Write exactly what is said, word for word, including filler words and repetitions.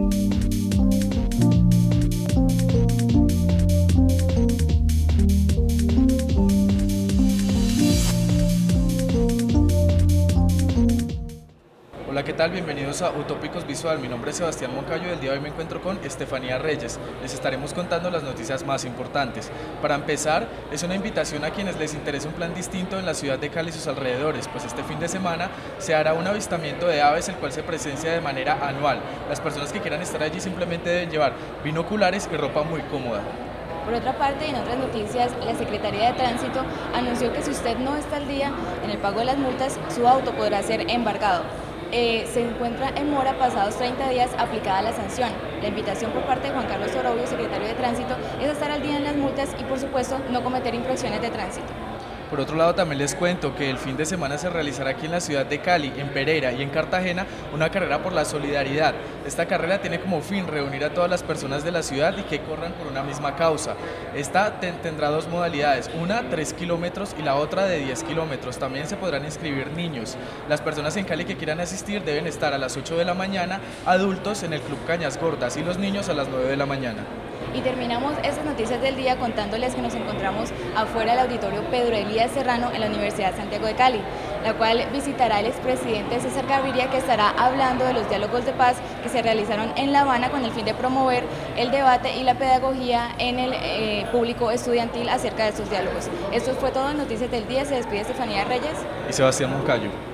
Hola, ¿qué tal? Bienvenidos a Utópicos Visual. Mi nombre es Sebastián Moncayo y el día de hoy me encuentro con Estefanía Reyes. Les estaremos contando las noticias más importantes. Para empezar, es una invitación a quienes les interese un plan distinto en la ciudad de Cali y sus alrededores, pues este fin de semana se hará un avistamiento de aves, el cual se presencia de manera anual. Las personas que quieran estar allí simplemente deben llevar binoculares y ropa muy cómoda. Por otra parte, en otras noticias, la Secretaría de Tránsito anunció que si usted no está al día en el pago de las multas, su auto podrá ser embargado. Eh, se encuentra en mora pasados treinta días aplicada la sanción. La invitación por parte de Juan Carlos Orobio, secretario de Tránsito, es estar al día en las multas y, por supuesto, no cometer infracciones de tránsito. Por otro lado, también les cuento que el fin de semana se realizará aquí en la ciudad de Cali, en Pereira y en Cartagena una carrera por la solidaridad. Esta carrera tiene como fin reunir a todas las personas de la ciudad y que corran por una misma causa. Esta ten tendrá dos modalidades, una tres kilómetros y la otra de diez kilómetros. También se podrán inscribir niños. Las personas en Cali que quieran asistir deben estar a las ocho de la mañana, adultos en el Club Cañas Gordas y los niños a las nueve de la mañana. Y terminamos estas noticias del día contándoles que nos encontramos afuera del auditorio Pedro Elías Serrano en la Universidad Santiago de Cali, la cual visitará el expresidente César Gaviria, que estará hablando de los diálogos de paz que se realizaron en La Habana con el fin de promover el debate y la pedagogía en el eh, público estudiantil acerca de estos diálogos. Esto fue todo en Noticias del Día. Se despide Estefanía Reyes y Sebastián Moncayo.